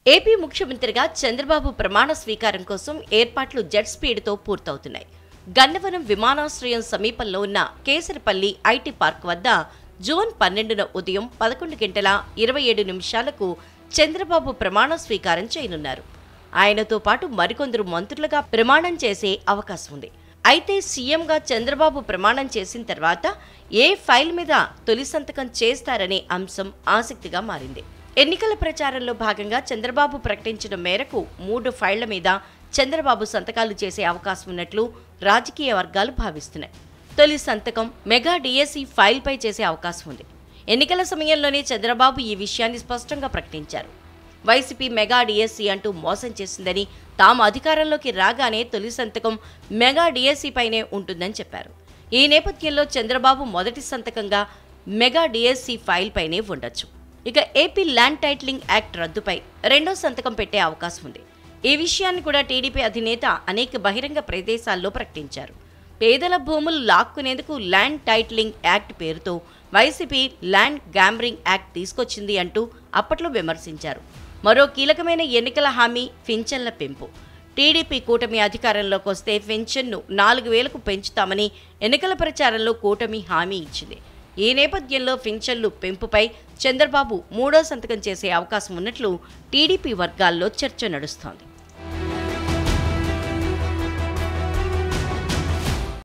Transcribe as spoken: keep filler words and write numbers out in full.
AP ముఖ్యమంత్రిగా చంద్రబాబు ప్రమాణ స్వీకారం కోసం ఏర్పాట్లు జెట్ స్పీడ్తో పూర్తవుతున్నాయి. గన్నవరం విమానాశ్రయం సమీపంలో ఉన్న కేసరపల్లి ఐటీ పార్క్ వద్ద జూన్ పన్నెండున ఉదయం పదకొండు గంటల ఇరవై ఏడు నిమిషాలకు చంద్రబాబు ప్రమాణ స్వీకారం చేయనున్నారు. ఆయనతో పాటు మరికొందరు మంత్రులుగా ప్రమాణం చేసే అవకాశం ఉంది. అయితే సీఎంగా చంద్రబాబు ప్రమాణం చేసిన తర్వాత ఏ ఫైల్ మీద తొలి సంతకం చేస్తారనే అంశం ఆసక్తిగా మారింది. ఎన్నికల ప్రచారంలో భాగంగా చంద్రబాబు ప్రకటించిన మేరకు మూడు ఫైళ్ల మీద చంద్రబాబు సంతకాలు చేసే అవకాశం ఉన్నట్లు రాజకీయ వర్గాలు భావిస్తున్నాయి. తొలి సంతకం మెగా డిఎస్సి ఫైల్పై చేసే అవకాశం ఉంది. ఎన్నికల సమయంలోనే చంద్రబాబు ఈ విషయాన్ని స్పష్టంగా ప్రకటించారు. వైసీపీ మెగా డిఎస్సి అంటూ మోసం చేసిందని, తాము అధికారంలోకి రాగానే తొలి సంతకం మెగా డిఎస్సి పైనే ఉంటుందని చెప్పారు. ఈ నేపథ్యంలో చంద్రబాబు మొదటి సంతకంగా మెగా డిఎస్సి ఫైల్ పైనే ఉండొచ్చు. ఇక ఏపీ ల్యాండ్ టైటిలింగ్ యాక్ట్ రద్దుపై రెండో సంతకం పెట్టే అవకాశం ఉంది. ఈ విషయాన్ని కూడా టీడీపీ అధినేత అనేక బహిరంగ ప్రదేశాల్లో ప్రకటించారు. పేదల భూములు లాక్కునేందుకు ల్యాండ్ టైటిలింగ్ యాక్ట్ పేరుతో వైసీపీ ల్యాండ్ గ్యాంబ్రింగ్ యాక్ట్ తీసుకొచ్చింది అంటూ అప్పట్లో విమర్శించారు. మరో కీలకమైన ఎన్నికల హామీ పింఛన్ల పెంపు. టీడీపీ కూటమి అధికారంలోకి వస్తే పెన్షన్ను నాలుగు వేలకు పెంచుతామని ఎన్నికల ప్రచారంలో కూటమి హామీ ఇచ్చింది. ఈ నేపథ్యంలో పింఛన్లు పెంపుపై చంద్రబాబు మూడో సంతకం చేసే అవకాశం ఉన్నట్లు టీడీపీ వర్గాల్లో చర్చ నడుస్తోంది.